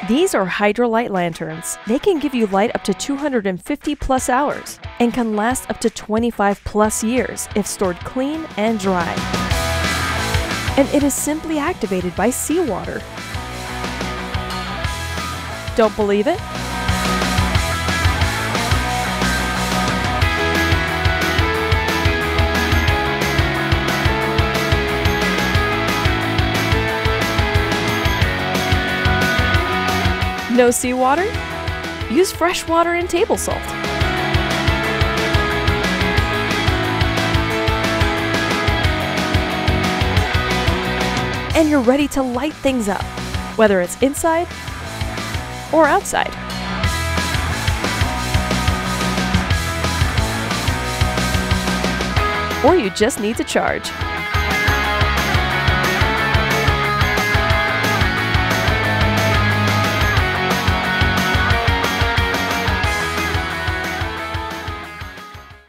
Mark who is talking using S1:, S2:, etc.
S1: These are Hydra-Light lanterns. They can give you light up to 250 plus hours and can last up to 25 plus years if stored clean and dry. And it is simply activated by seawater. Don't believe it? No seawater? Use fresh water and table salt. And you're ready to light things up, whether it's inside or outside. Or you just need to charge.